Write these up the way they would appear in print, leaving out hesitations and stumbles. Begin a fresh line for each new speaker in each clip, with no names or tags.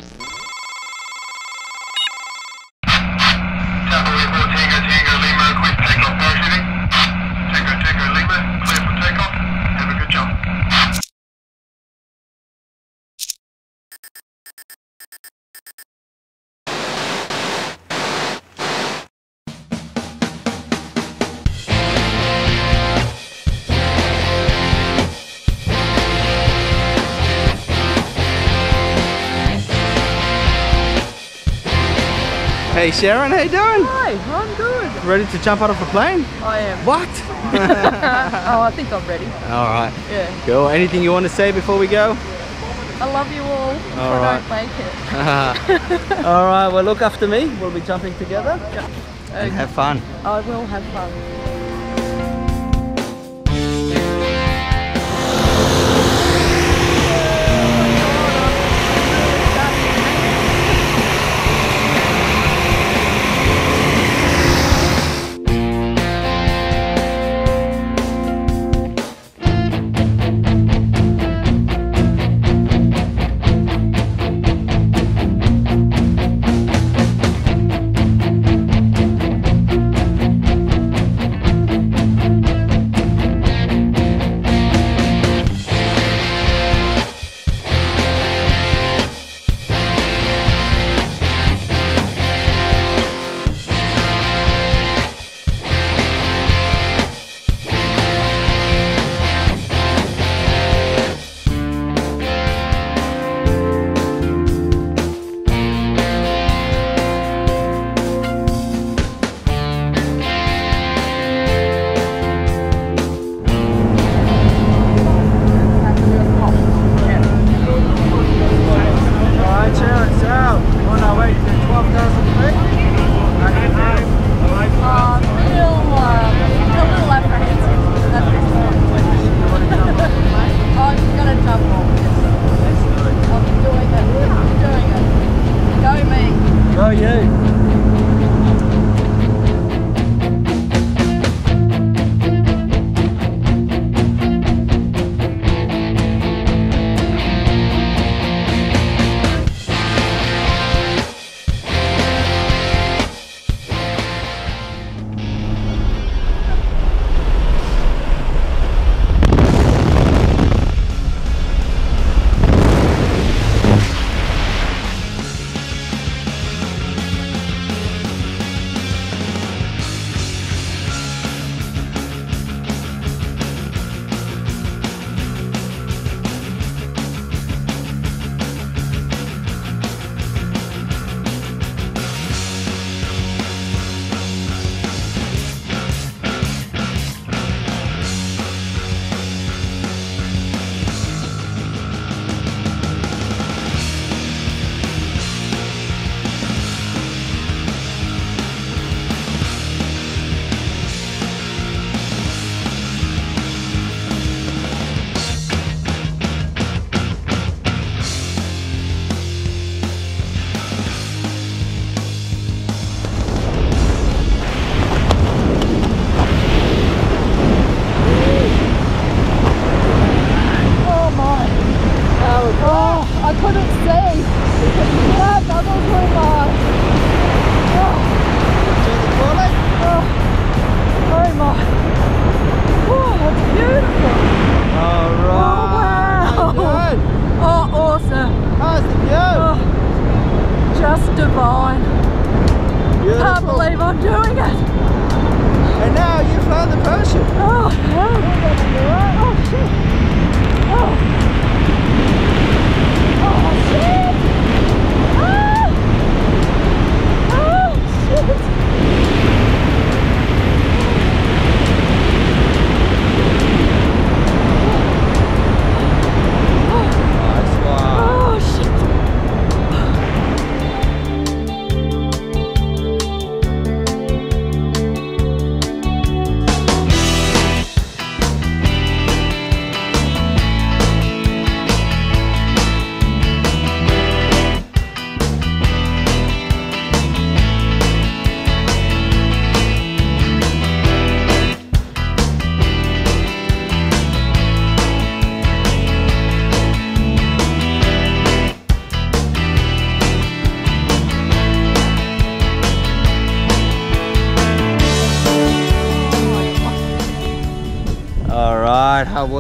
Hey Sharon, how you doing?
Hi, I'm good.
Ready to jump out of a plane?
I am.
What?
Oh, I think I'm ready.
Alright.
Yeah.
Cool. Anything you want to say before we go?
I love you all if I don't make it.
Alright, well look after me. We'll be jumping together.
Yeah.
And have fun.
I will have fun.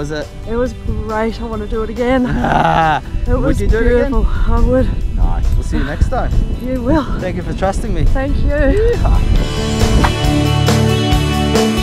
was it?
It was great. I want to do it again. It was
Would you do
beautiful.
it again?
I would.
Nice. We'll see you next time.
You will.
Thank you for trusting me.
Thank you.
Yeah.